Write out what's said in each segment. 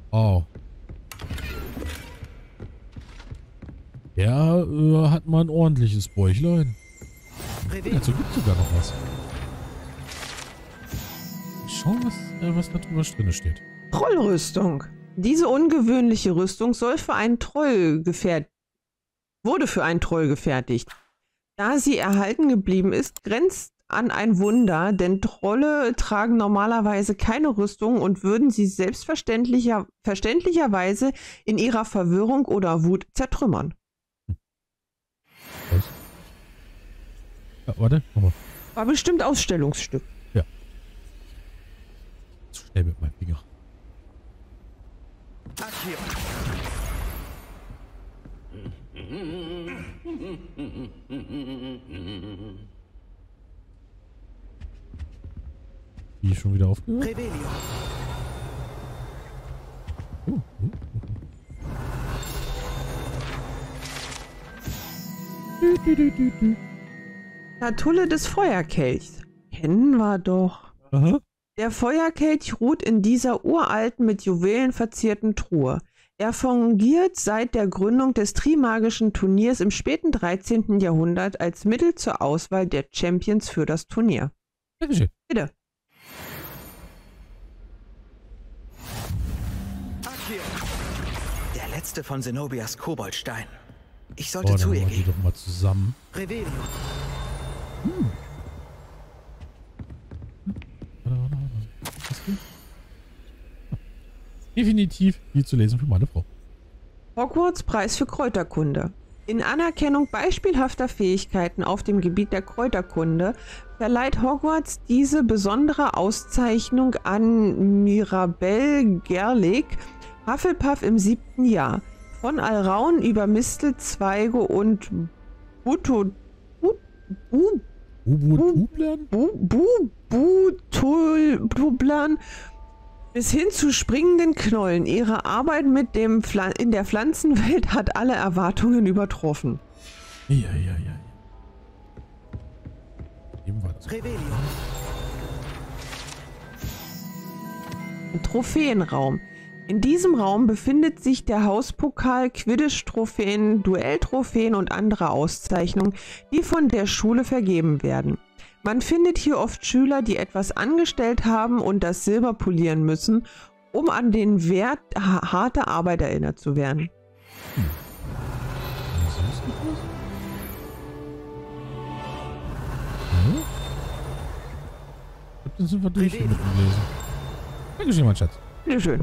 Oh. Der hat mal ein ordentliches Bäuchlein. Dazu gibt es sogar noch was. Schauen, was da drüber drin steht. Trollrüstung. Diese ungewöhnliche Rüstung wurde für einen Troll gefertigt. Da sie erhalten geblieben ist, grenzt an ein Wunder, denn Trolle tragen normalerweise keine Rüstung und würden sie verständlicherweise in ihrer Verwirrung oder Wut zertrümmern. Was? Ja, warte, nochmal. War bestimmt Ausstellungsstück. Ja. Zu schnell mit meinem Finger. Wie schon wieder aufgehört? Schatulle des Feuerkelchs. Kennen wir doch. Aha. Der Feuerkelch ruht in dieser uralten, mit Juwelen verzierten Truhe. Er fungiert seit der Gründung des Trimagischen Turniers im späten 13. Jahrhundert als Mittel zur Auswahl der Champions für das Turnier. Dankeschön. Bitte. Der letzte von Zenobias Koboldstein. Ich Oh, sollte dann zu ihr machen wir die gehen. doch mal zusammen. Revelio. Was denn? Definitiv viel zu lesen für meine Frau. Hogwarts Preis für Kräuterkunde. In Anerkennung beispielhafter Fähigkeiten auf dem Gebiet der Kräuterkunde verleiht Hogwarts diese besondere Auszeichnung an Mirabelle Gerlich, Hufflepuff im 7. Jahr. Von Alraun über Mistelzweige und Bublern bis hin zu springenden Knollen. Ihre Arbeit mit dem in der Pflanzenwelt hat alle Erwartungen übertroffen. Ja. Eben war das. Revelio. Trophäenraum. In diesem Raum befindet sich der Hauspokal, Quidditch-Trophäen, Duelltrophäen und andere Auszeichnungen, die von der Schule vergeben werden. Man findet hier oft Schüler, die etwas angestellt haben und das Silber polieren müssen, um an den Wert harter Arbeit erinnert zu werden. Dann sind wir durch mit dem Lesen. Dankeschön, mein Schatz. Bitteschön.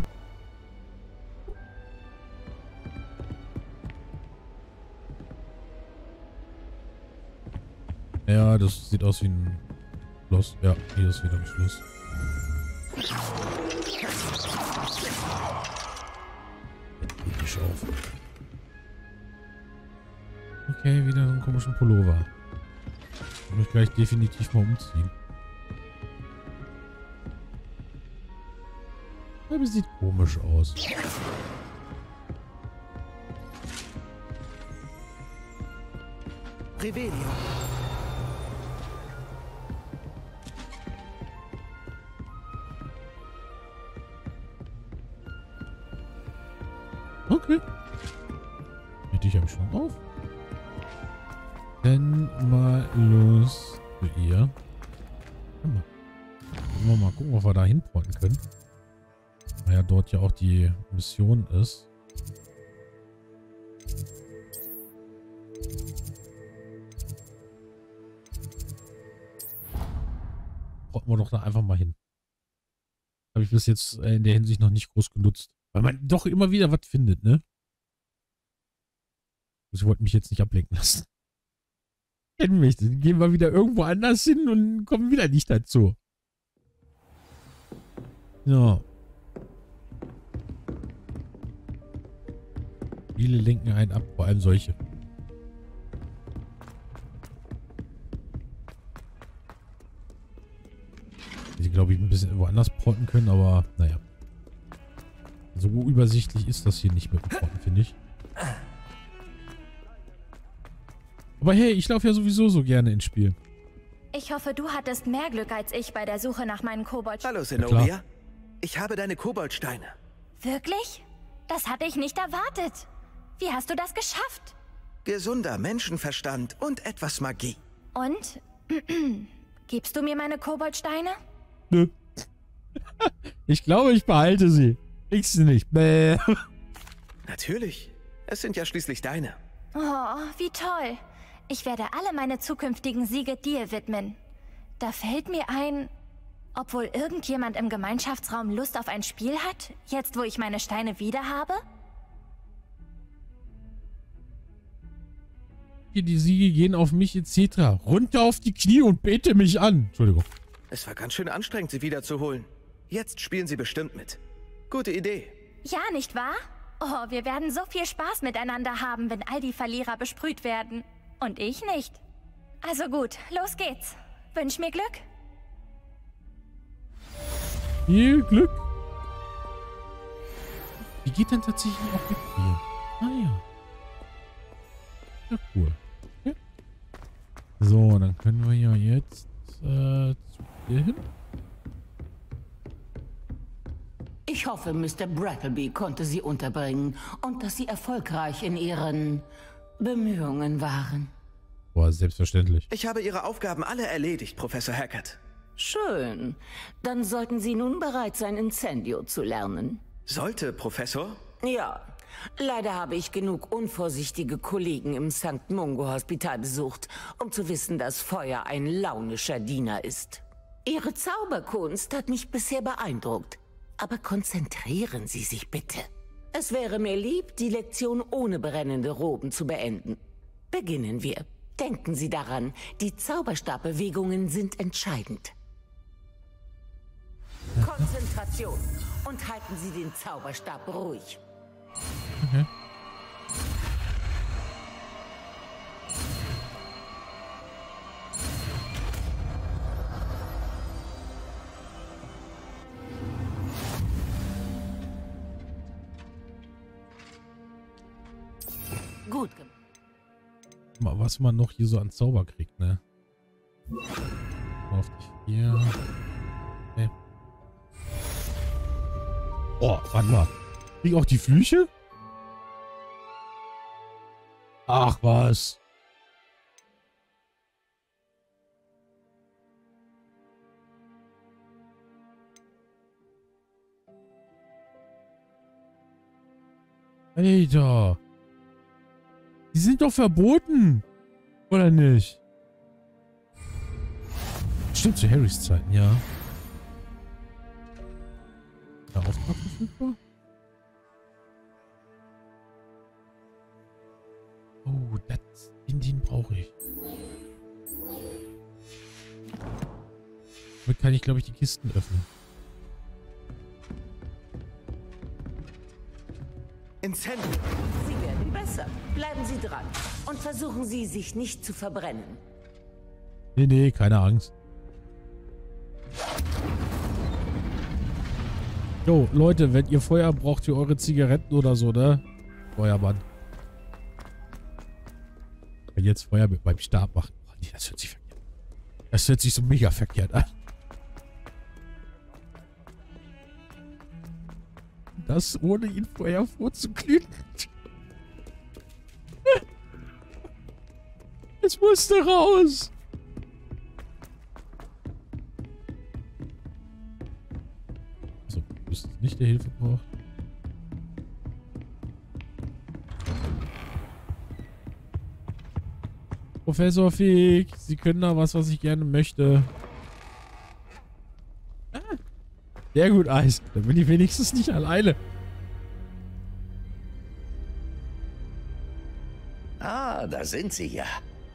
Ja, das sieht aus wie ein Schloss. Ja, hier ist wieder ein Schloss. Geht nicht auf. Okay, wieder so einen komischen Pullover. Ich muss mich gleich definitiv mal umziehen. Aber sieht komisch aus. Revelio. Okay. Mit dich habe ich schon auf. Dann mal los für ihr. Wollen wir mal gucken, ob wir da hinporten können. Weil ja dort ja auch die Mission ist. Porten wir doch da einfach mal hin. Habe ich bis jetzt in der Hinsicht noch nicht groß genutzt. Weil man doch immer wieder was findet, ne? Sie wollten mich jetzt nicht ablenken lassen. Kennen mich. Dann gehen wir wieder irgendwo anders hin und kommen wieder nicht dazu. Ja. Viele lenken einen ab, vor allem solche. Die, glaube ich, ein bisschen woanders porten können, aber naja. So übersichtlich ist das hier nicht mit dem Porten, finde ich. Aber hey, ich laufe ja sowieso so gerne ins Spiel. Ich hoffe, du hattest mehr Glück als ich bei der Suche nach meinen Koboldsteinen. Hallo, Zenobia. Ich habe deine Koboldsteine. Wirklich? Das hatte ich nicht erwartet. Wie hast du das geschafft? Gesunder Menschenverstand und etwas Magie. Und? Gibst du mir meine Koboldsteine? Nö. Ich glaube, ich behalte sie. Ich sie nicht. Bäh. Natürlich. Es sind ja schließlich deine. Oh, wie toll. Ich werde alle meine zukünftigen Siege dir widmen. Da fällt mir ein, ob wohl irgendjemand im Gemeinschaftsraum Lust auf ein Spiel hat, jetzt wo ich meine Steine wieder habe? Die Siege gehen auf mich etc. Runter auf die Knie und bete mich an. Entschuldigung. Es war ganz schön anstrengend, sie wiederzuholen. Jetzt spielen sie bestimmt mit. Gute Idee. Ja, nicht wahr? Oh, wir werden so viel Spaß miteinander haben, wenn all die Verlierer besprüht werden. Und ich nicht. Also gut, los geht's. Wünsch mir Glück. Viel Glück. Die geht dann tatsächlich auch mit mir. Ah ja. Ja, cool. Okay. So, dann können wir ja jetzt zu dir hin. Ich hoffe, Mr. Brattleby konnte Sie unterbringen und dass Sie erfolgreich in Ihren Bemühungen waren. Boah, selbstverständlich. Ich habe Ihre Aufgaben alle erledigt, Professor Hackett. Schön. Dann sollten Sie nun bereit sein, Incendio zu lernen. Sollte, Professor? Ja. Leider habe ich genug unvorsichtige Kollegen im St. Mungo Hospital besucht, um zu wissen, dass Feuer ein launischer Diener ist. Ihre Zauberkunst hat mich bisher beeindruckt. Aber konzentrieren Sie sich bitte. Es wäre mir lieb, die Lektion ohne brennende Roben zu beenden. Beginnen wir. Denken Sie daran, die Zauberstabbewegungen sind entscheidend. Konzentration. Und halten Sie den Zauberstab ruhig. Okay. Gut gemacht. Mal, was man noch hier so an Zauber kriegt, ne? Auf die 4. Okay. Oh, warte mal. Krieg auch die Flüche? Ach, was? Alter. Die sind doch verboten. Oder nicht? Stimmt, zu Harrys Zeiten, ja. Der Auftrag verfügbar? Oh, den brauche ich. Damit kann ich, glaube ich, die Kisten öffnen. Incendio. Sie werden besser. Bleiben Sie dran. Und versuchen Sie, sich nicht zu verbrennen. Nee, nee, keine Angst. Jo, Leute, wenn ihr Feuer braucht für eure Zigaretten oder so, ne? Feuermann. Wenn jetzt Feuer mit meinem Stab macht. Oh, nee, das hört sich verkehrt an. Das hört sich so mega verkehrt an. Das ohne ihn Feuer vorzuglühen. Es musste raus. So, du bist nicht der Hilfe braucht. Professor Fig, Sie können da was ich gerne möchte. Sehr gut, Eis. Dann bin ich wenigstens nicht alleine. Ah, da sind Sie ja.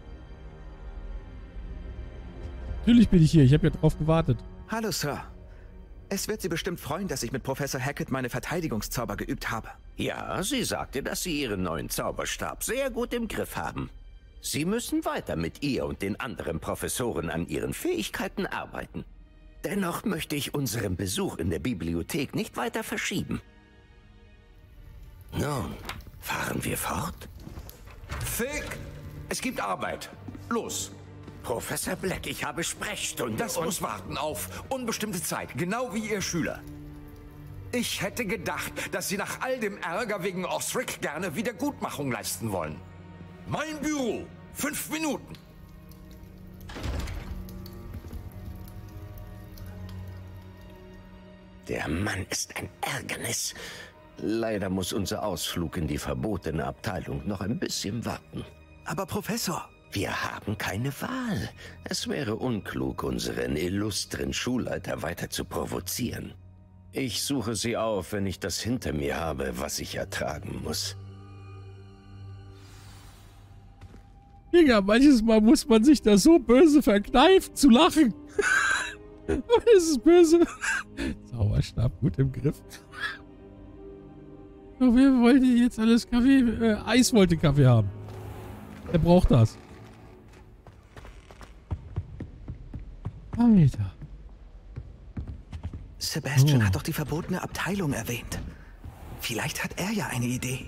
Natürlich bin ich hier. Ich habe ja drauf gewartet. Hallo, Sir. Es wird Sie bestimmt freuen, dass ich mit Professor Hackett meine Verteidigungszauber geübt habe. Ja, sie sagte, dass Sie Ihren neuen Zauberstab sehr gut im Griff haben. Sie müssen weiter mit ihr und den anderen Professoren an Ihren Fähigkeiten arbeiten. Dennoch möchte ich unseren Besuch in der Bibliothek nicht weiter verschieben. Nun, fahren wir fort? Fig! Es gibt Arbeit. Los! Professor Black, ich habe Sprechstunde. Das muss warten auf unbestimmte Zeit, genau wie Ihr Schüler. Ich hätte gedacht, dass Sie nach all dem Ärger wegen Osric gerne Wiedergutmachung leisten wollen. Mein Büro. 5 Minuten. Der Mann ist ein Ärgernis. Leider muss unser Ausflug in die verbotene Abteilung noch ein bisschen warten. Aber Professor... Wir haben keine Wahl. Es wäre unklug, unseren illustren Schulleiter weiter zu provozieren. Ich suche sie auf, wenn ich das hinter mir habe, was ich ertragen muss. Digga, manches Mal muss man sich da so böse verkneifen zu lachen. Das ist böse. Zauberstab gut im Griff. So, wer wollte jetzt alles Kaffee? Eis wollte Kaffee haben. Er braucht das. Alter. Sebastian hat doch die verbotene Abteilung erwähnt. Vielleicht hat er ja eine Idee.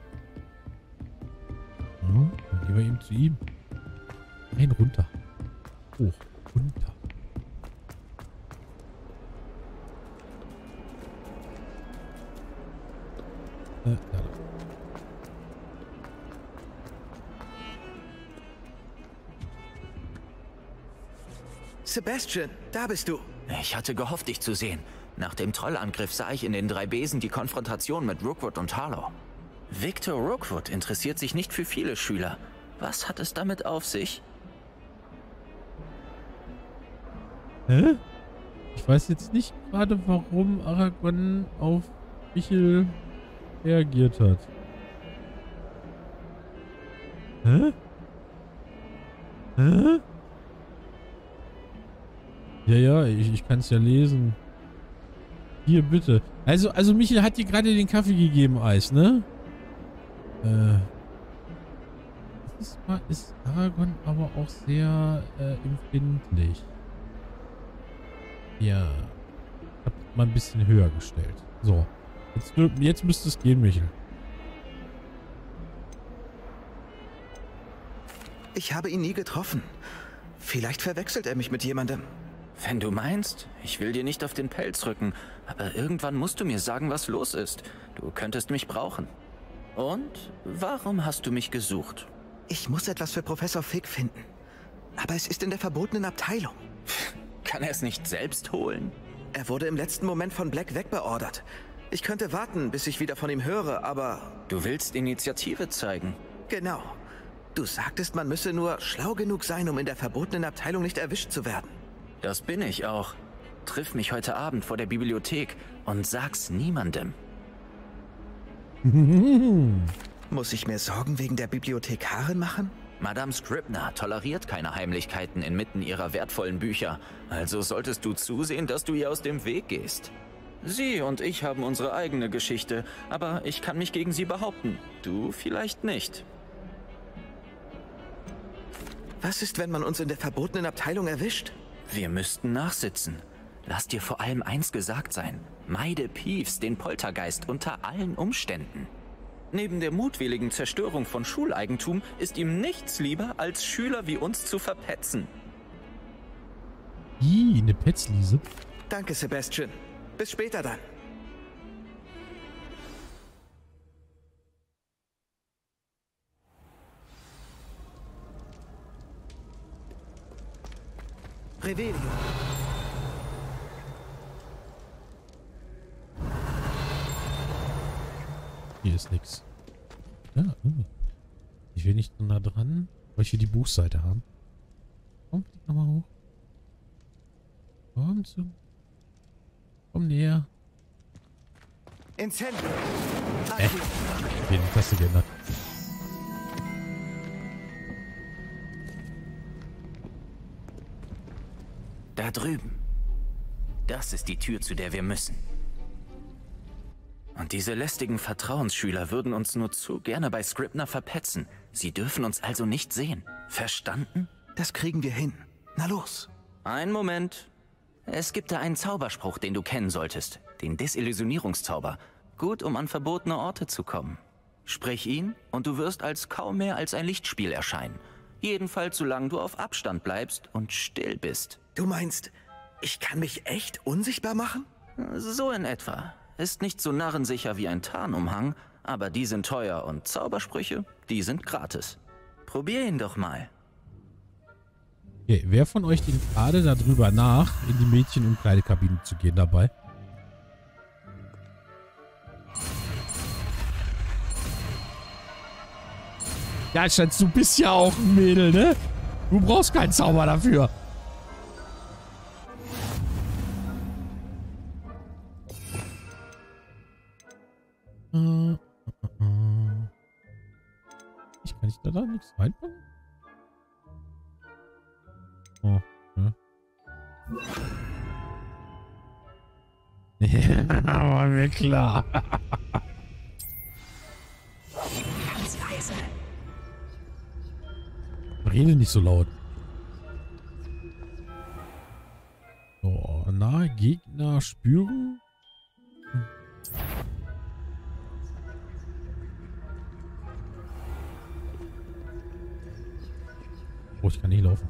Ja, dann gehen wir ihm zu ihm. Rein, runter. Hoch, runter. Da. Sebastian, da bist du. Ich hatte gehofft, dich zu sehen. Nach dem Trollangriff sah ich in den 3 Besen die Konfrontation mit Rookwood und Harlow. Victor Rookwood interessiert sich nicht für viele Schüler. Was hat es damit auf sich? Hä? Ich weiß jetzt nicht gerade, warum Aragorn auf Michel reagiert hat. Hä? Hä? Ja, ich kann es ja lesen. Hier, bitte. Also Michel hat dir gerade den Kaffee gegeben, Eis, ne? Ist Aragorn aber auch sehr empfindlich. Ja. Ich hab mal ein bisschen höher gestellt. So. Jetzt müsste es gehen, Michel. Ich habe ihn nie getroffen. Vielleicht verwechselt er mich mit jemandem. Wenn du meinst, ich will dir nicht auf den Pelz rücken, aber irgendwann musst du mir sagen, was los ist. Du könntest mich brauchen. Und warum hast du mich gesucht? Ich muss etwas für Professor Fig finden. Aber es ist in der verbotenen Abteilung. Kann er es nicht selbst holen? Er wurde im letzten Moment von Black wegbeordert. Ich könnte warten, bis ich wieder von ihm höre, aber... Du willst Initiative zeigen? Genau. Du sagtest, man müsse nur schlau genug sein, um in der verbotenen Abteilung nicht erwischt zu werden. Das bin ich auch. Triff mich heute Abend vor der Bibliothek und sag's niemandem. Muss ich mir Sorgen wegen der Bibliothekarin machen? Madame Scribner toleriert keine Heimlichkeiten inmitten ihrer wertvollen Bücher. Also solltest du zusehen, dass du ihr aus dem Weg gehst. Sie und ich haben unsere eigene Geschichte, aber ich kann mich gegen sie behaupten. Du vielleicht nicht. Was ist, wenn man uns in der verbotenen Abteilung erwischt? Wir müssten nachsitzen. Lass dir vor allem eins gesagt sein. Meide Peeves, den Poltergeist, unter allen Umständen. Neben der mutwilligen Zerstörung von Schuleigentum ist ihm nichts lieber, als Schüler wie uns zu verpetzen. Eine Petzliese. Danke, Sebastian. Bis später dann. Revelio. Hier ist nichts. Ja, ich will nicht so nah dran, weil ich hier die Buchseite haben. Komm, flieg nochmal hoch. Komm zu. Komm näher. Incendio. Die Taste geändert. Da drüben. Das ist die Tür, zu der wir müssen. Und diese lästigen Vertrauensschüler würden uns nur zu gerne bei Scribner verpetzen. Sie dürfen uns also nicht sehen. Verstanden? Das kriegen wir hin. Na los. Einen Moment. Es gibt da einen Zauberspruch, den du kennen solltest. Den Desillusionierungszauber. Gut, um an verbotene Orte zu kommen. Sprich ihn und du wirst als kaum mehr als ein Lichtspiel erscheinen. Jedenfalls solange du auf Abstand bleibst und still bist. Du meinst, ich kann mich echt unsichtbar machen? So in etwa. Ist nicht so narrensicher wie ein Tarnumhang, aber die sind teuer und Zaubersprüche, die sind gratis. Probier ihn doch mal. Okay, wer von euch denkt gerade darüber nach, in die Mädchen-Umkleidekabine zu gehen dabei? Ja, Schatz, du bist ja auch ein Mädel, ne? Du brauchst keinen Zauber dafür. Kann ich da nichts reinpacken? Oh, ja. War mir klar. Ganz leise. Rede nicht so laut. So, nahe Gegner spüren. Oh, ich kann nicht laufen.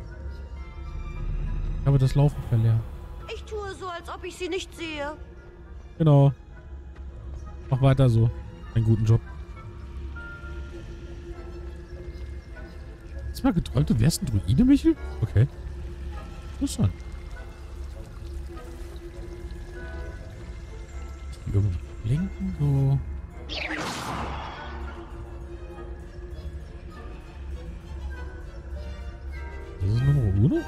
Ich habe das Laufen verlernt. Ich tue so, als ob ich sie nicht sehe. Genau. Mach weiter so. Einen guten Job. Hast du mal geträumt, du wärst ein Druide, Michel? Okay. Interessant. Die irgendwie blinken so. Das ist Nummer Uno?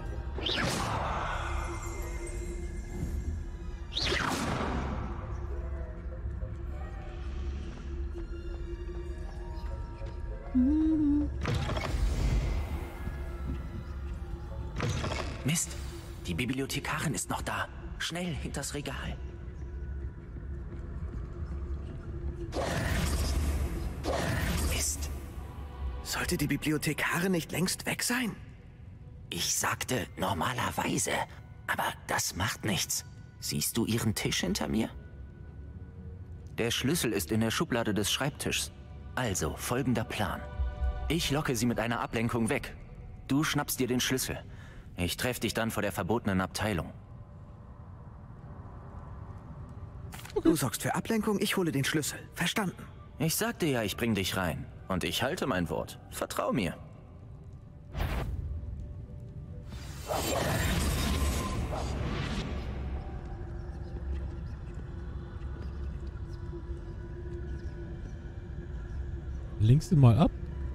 Mist, die Bibliothekarin ist noch da. Schnell hinters Regal. Mist. Sollte die Bibliothekarin nicht längst weg sein? Ich sagte normalerweise, aber das macht nichts. Siehst du ihren Tisch hinter mir? Der Schlüssel ist in der Schublade des Schreibtischs. Also, folgender Plan. Ich locke sie mit einer Ablenkung weg. Du schnappst dir den Schlüssel. Ich treffe dich dann vor der verbotenen Abteilung. Du sorgst für Ablenkung, ich hole den Schlüssel. Verstanden. Ich sagte ja, ich bring dich rein. Und ich halte mein Wort. Vertrau mir. Lenkst du mal ab?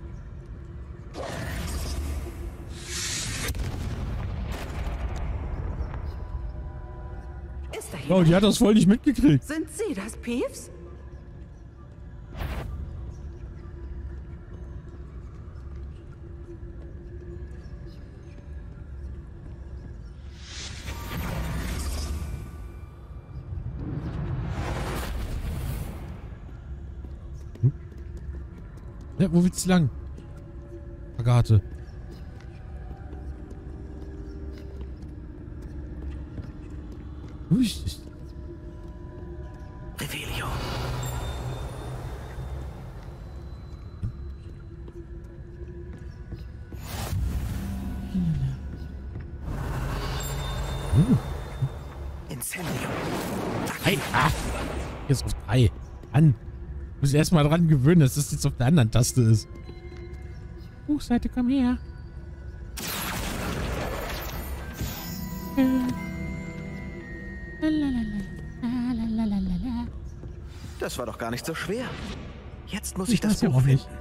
Ist da Oh, die hat das voll nicht mitgekriegt. Sind Sie das, Peeves? Ja, wo willst du lang? Agathe. Richtig. Revelio. Incendio. Hey, jetzt auf 3. An. Muss ich erstmal dran gewöhnen, dass das jetzt auf der anderen Taste ist. Buchseite, komm her. Das war doch gar nicht so schwer. Jetzt muss ich das weiß ja Buch auch nicht. finden.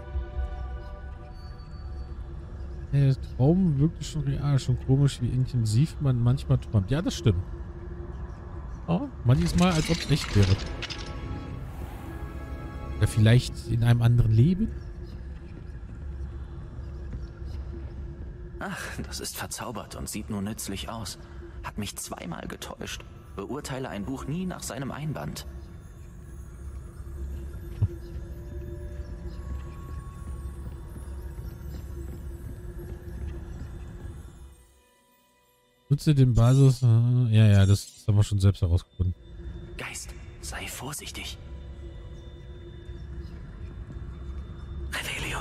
Der Traum wirklich schon real, schon komisch, wie intensiv man manchmal träumt. Ja, das stimmt. Oh, manches Mal, als ob es echt wäre. Oder vielleicht in einem anderen Leben? Ach, das ist verzaubert und sieht nur nützlich aus. Hat mich zweimal getäuscht. Beurteile ein Buch nie nach seinem Einband. Nutze den Basis... ja, das haben wir schon selbst herausgefunden. Geist, sei vorsichtig. Revelio.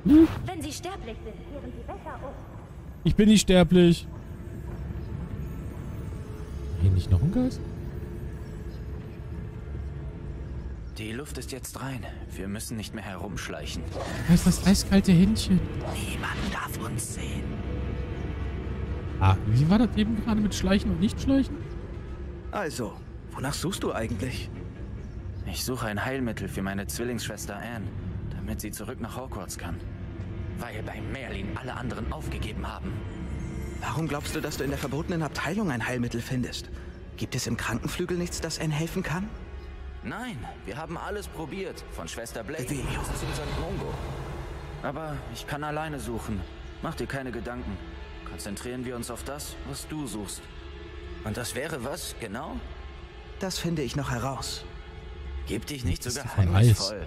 Wenn sie sterblich sind, kehren sie besser um. Ich bin nicht sterblich. Hier nicht noch ein Geist? Die Luft ist jetzt rein. Wir müssen nicht mehr herumschleichen. Da ist das eiskalte Händchen. Niemand darf uns sehen. Ah, wie war das eben gerade mit Schleichen und Nicht-Schleichen? Also, wonach suchst du eigentlich? Ich suche ein Heilmittel für meine Zwillingsschwester Anne, damit sie zurück nach Hogwarts kann. Weil bei Merlin alle anderen aufgegeben haben. Warum glaubst du, dass du in der verbotenen Abteilung ein Heilmittel findest? Gibt es im Krankenflügel nichts, das Anne helfen kann? Nein, wir haben alles probiert. Von Schwester Blake bis Revelio. zum St. Mungo. Aber ich kann alleine suchen. Mach dir keine Gedanken. Konzentrieren wir uns auf das, was du suchst. Und das wäre was, genau? Das finde ich noch heraus. Gib dich nicht so Das ist von geheimnisvoll.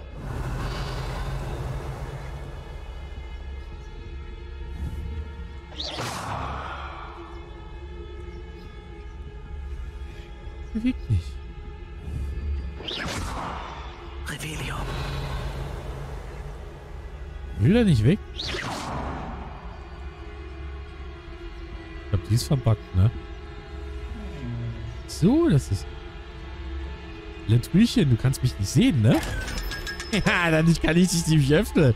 Beweg dich. Revelio. Will er nicht weg? Ich glaube, die ist verbuggt, ne? So, das ist... Letrüchen, du kannst mich nicht sehen, ne? Ja, dann kann ich dich nicht öffnen.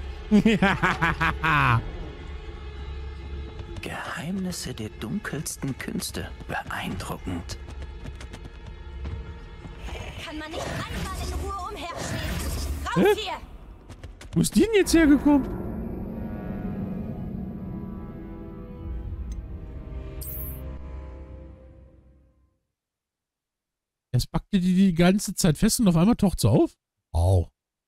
Geheimnisse der dunkelsten Künste. Beeindruckend. Kann man nicht einmal in Ruhe umherstehen? Raus hier! Wo ist die denn jetzt hergekommen? Erst packte die ganze Zeit fest und auf einmal taucht sie auf. Au.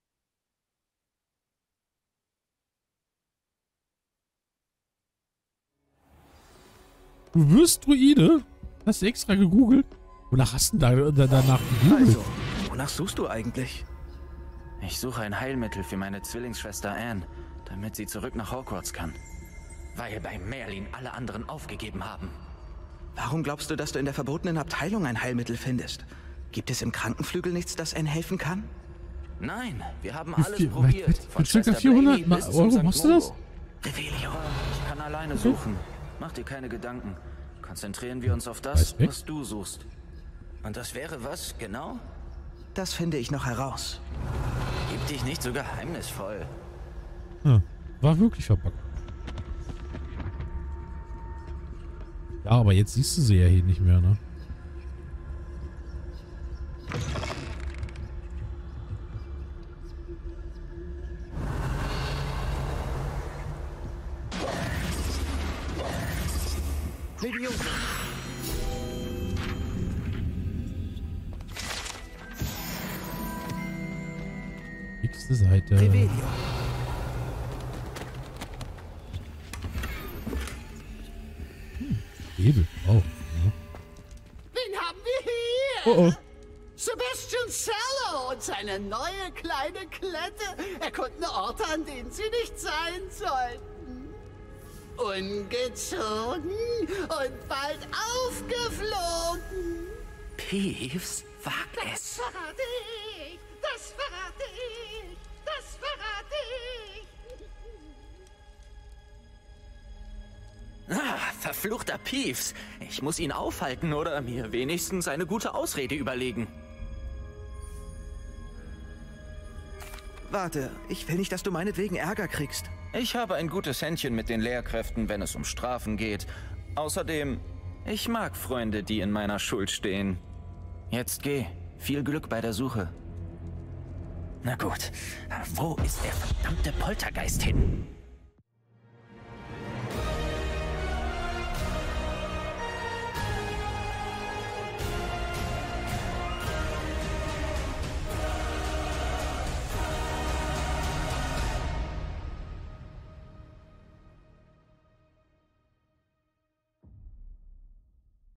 Du wirst Druide? Hast du extra gegoogelt? Wonach hast du denn danach gegoogelt? Also, wonach suchst du eigentlich? Ich suche ein Heilmittel für meine Zwillingsschwester Anne, damit sie zurück nach Hogwarts kann. Weil bei Merlin alle anderen aufgegeben haben. Warum glaubst du, dass du in der verbotenen Abteilung ein Heilmittel findest? Gibt es im Krankenflügel nichts, das Anne helfen kann? Nein, wir haben Für alles viel- probiert. für Von circa Schwester 400 Blakey bis zum Euro St. machst du das? Mungo. Revelio. Ich kann alleine suchen. Mach dir keine Gedanken. Konzentrieren wir uns auf das, Weiß weg. was du suchst. Und das wäre was, genau? Das finde ich noch heraus. Gib dich nicht so geheimnisvoll. Ja, war wirklich verpackt. Ja, aber jetzt siehst du sie ja hier nicht mehr, ne? Leviosa. Nächste Seite. Revelio. Hebel. Oh. Ja. Wen haben wir hier? Oh oh. Sebastian Sallow und seine neue kleine Klette erkunden Orte, an denen sie nicht sein sollten. Ungezogen und bald aufgeflogen. Peeves, wag es. Das verrate ich! Das verrate ich! Das verrate ich! Ah, verfluchter Peeves. Ich muss ihn aufhalten oder mir wenigstens eine gute Ausrede überlegen. Warte, ich will nicht, dass du meinetwegen Ärger kriegst. Ich habe ein gutes Händchen mit den Lehrkräften, wenn es um Strafen geht. Außerdem, ich mag Freunde, die in meiner Schuld stehen. Jetzt geh. Viel Glück bei der Suche. Na gut, wo ist der verdammte Poltergeist hin?